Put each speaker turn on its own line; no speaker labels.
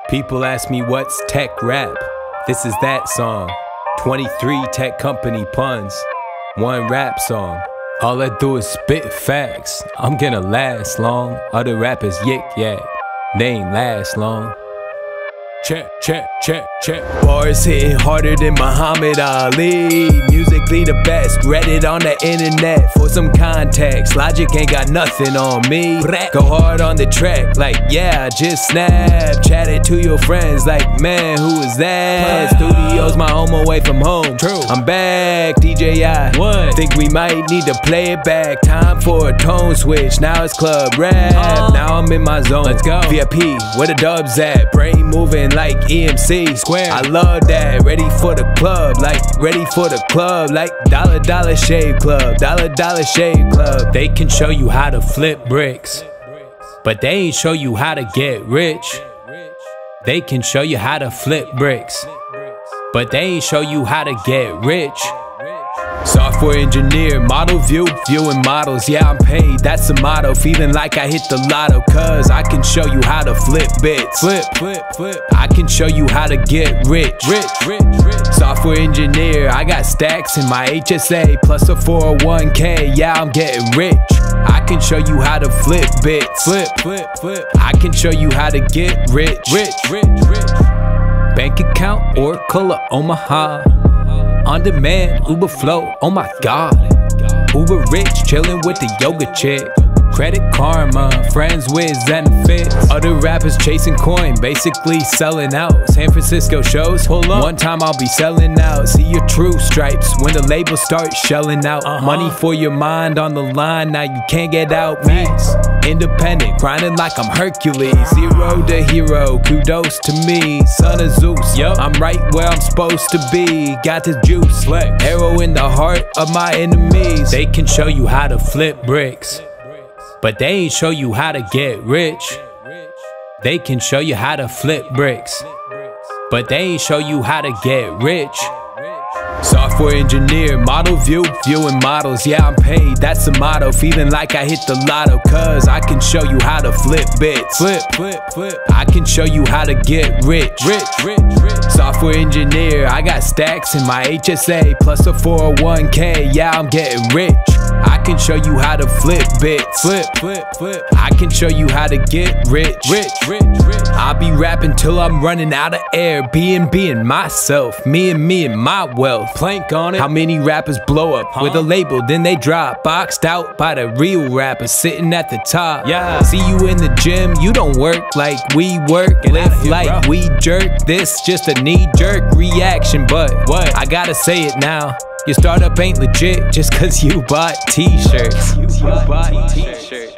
People ask me what's tech rap. This is that song. 23 tech company puns. One rap song. All I do is spit facts. I'm gonna last long. Other rappers yik yak. They ain't last long. Check, check, check, check. Bars hitting harder than Muhammad Ali. Musically the best. Read it on the internet for some context. Logic ain't got nothing on me. Go hard on the track like yeah, I just snap. Chat it to your friends like man, who is that? Studio's my home away from home. True. I'm back, DJI. What? Think we might need to play it back. Time for a tone switch. Now it's club rap. Now I'm in my zone. Let's go. VIP, where the dubs at? Brain moving like EMC Square. I love that. Ready for the club, like ready for the club, like $dollar Shave Club, $dollar Shave Club. They can show you how to flip bricks, but they ain't show you how to get rich. They can show you how to flip bricks, but they ain't show you how to get rich. Software engineer, model view, viewing models. Yeah, I'm paid, that's the motto. Feeling like I hit the lotto, cause I can show you how to flip bits. Flip, flip, flip. I can show you how to get rich. Software engineer, I got stacks in my HSA, plus a 401k. Yeah, I'm getting rich. I can show you how to flip bits. Flip, flip, flip. I can show you how to get rich. Bank account, Oracle or Omaha. On demand, Uber Flow, oh my god. Uber rich, chillin' with the yoga chick. Credit Karma, friends with Zenfits. Other rappers chasing coin, basically selling out. San Francisco shows, pull up. One time I'll be selling out. See your true stripes when the label starts shelling out. Money for your mind on the line, now you can't get out me. Independent, grinding like I'm Hercules. Zero to hero, kudos to me. Son of Zeus, I'm right where I'm supposed to be. Got this juice, arrow in the heart of my enemies. They can show you how to flip bricks, but they ain't show you how to get rich. They can show you how to flip bricks, but they ain't show you how to get rich. Software engineer, model view, viewing models. Yeah, I'm paid, that's the motto. Feeling like I hit the lotto, cause I can show you how to flip bits. Flip, flip, flip. I can show you how to get rich. Software engineer, I got stacks in my HSA, plus a 401k. Yeah, I'm getting rich. I can show you how to flip bits. Flip, flip, flip. I can show you how to get rich. I'll be rapping till I'm running out of air. Being myself, me and my wealth. Plank on it. How many rappers blow up with a label, then they drop, boxed out by the real rappers sitting at the top. Yeah, see you in the gym, you don't work like we work. Lift like we jerk. This just a knee-jerk reaction, but what? I gotta say it now. Your startup ain't legit just cause you bought t-shirts.